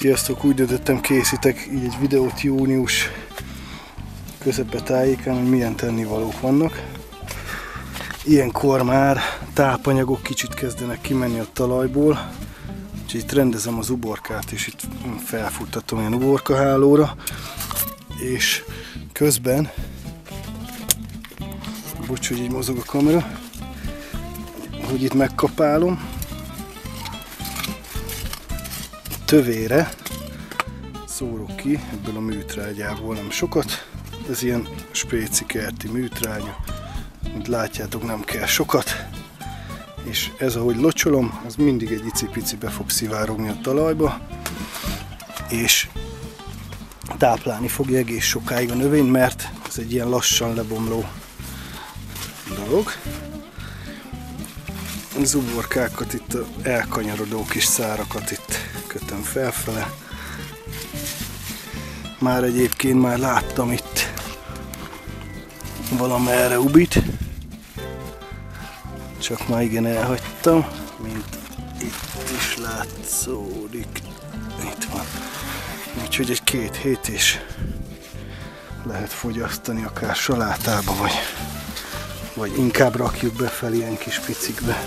Sziasztok! Úgy döntöttem, készítek így egy videót június közepe tájékán, hogy milyen tennivalók vannak. Ilyenkor már tápanyagok kicsit kezdenek kimenni a talajból, úgyhogy itt rendezem az uborkát, és itt felfuttatom ilyen uborkahálóra, és közben, bocs, hogy így mozog a kamera, hogy itt megkapálom, tövére szórok ki ebből a műtrágyából, nem sokat, ez ilyen spéci kerti műtrágya, mint látjátok, nem kell sokat, és ez, ahogy locsolom, az mindig egy icipici be fog szivárogni a talajba, és táplálni fogja egész sokáig a növényt, mert ez egy ilyen lassan lebomló dolog. Az uborkákat, itt a elkanyarodó kis szárakat itt kötöm felfele. Már egyébként már láttam itt valamerre ubit, csak már igen elhagytam, mint itt is látszódik. Itt van. Úgyhogy egy 2 hét is lehet fogyasztani, akár salátába, vagy inkább rakjuk befelé ilyen kis picikbe.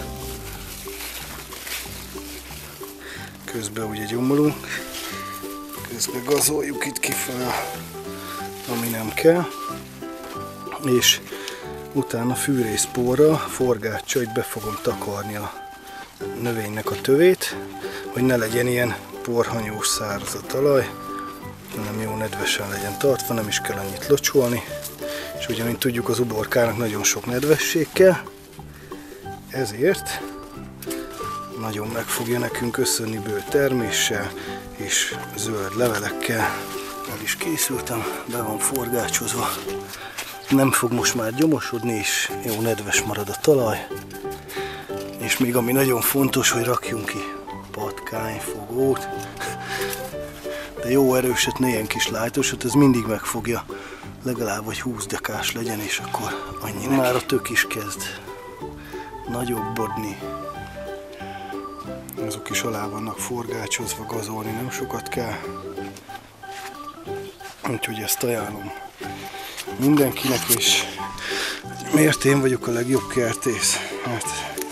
Közben ugye gyomolunk, közben gazoljuk itt kifele, ami nem kell, és utána fűrészporral, forgáccsal itt be fogom takarni a növénynek a tövét, hogy ne legyen ilyen porhanyós száraz a talaj, hanem jó nedvesen legyen tartva, nem is kell annyit locsolni. És ugye, mint tudjuk, az uborkának nagyon sok nedvesség kell, ezért nagyon meg fogja nekünk köszönni bőr terméssel és zöld levelekkel. El is készültem, be van forgácsozva. Nem fog most már gyomosodni, és jó nedves marad a talaj. És még ami nagyon fontos, hogy rakjunk ki patkányfogót. De jó erőset, ne ilyen kis lájtosat, ez mindig megfogja. Legalább vagy 20 dekás legyen, és akkor annyi neki. Már a tök is kezd nagyobbodni. Azok is alá vannak forgácsozva, gazolni nem sokat kell. Úgyhogy ezt ajánlom mindenkinek, és miért én vagyok a legjobb kertész? Hát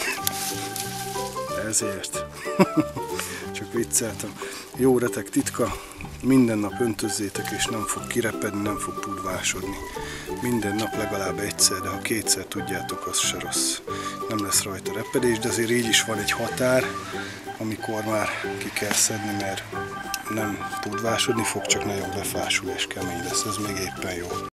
ezért. Csak vicceltem. Jó retek titka, minden nap öntözzétek, és nem fog kirepedni, nem fog pudvásodni. Minden nap legalább egyszer, de ha 2-szer tudjátok, az se rossz. Nem lesz rajta repedés, de azért így is van egy határ, amikor már ki kell szedni, mert nem pudvásodni fog, csak nagyon befásul és kemény lesz, ez még éppen jó.